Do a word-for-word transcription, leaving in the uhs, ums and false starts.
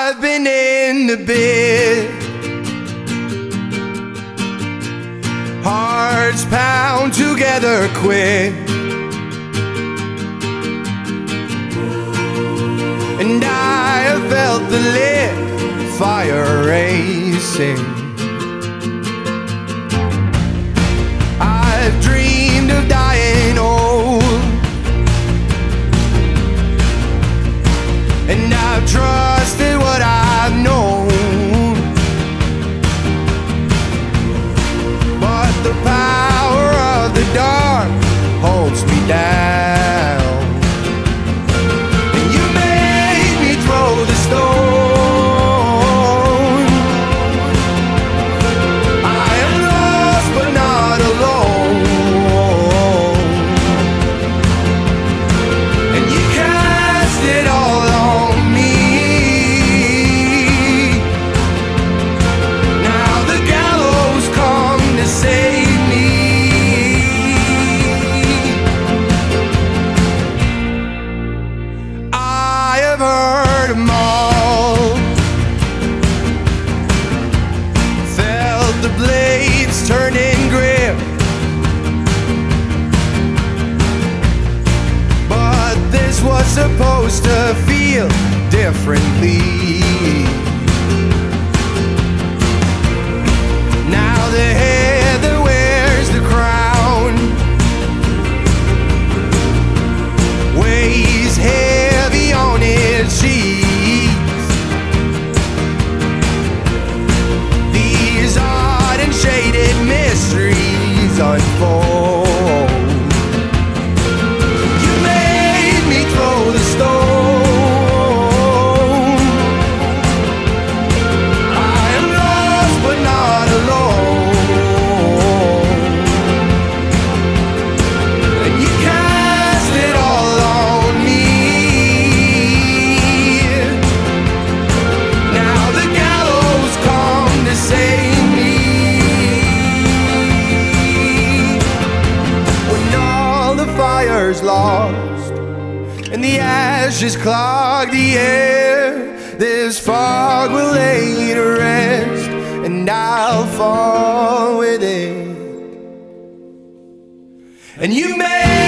I've been in the bed, hearts pound together quick, and I have felt the lit fire racing. I've dreamed of dying old, and I've trusted what I've known, but the power of the dark holds me down. And you made me throw the stone. I am lost but not alone, and you cast it all on me. Now the gallows come to save me. I have heard them all, felt the blades turning grip, but this was supposed to feel differently. Now the head that wears the crown weighs heavy on its cheeks. These odd and shaded mysteries unfold. You made me throw the stone. I am lost but not alone, and you cast it all on me. Now the gallows come to save me. When all the fire's lost and the ashes clog the air, this fog will lay to rest, and I'll fall with it. And you may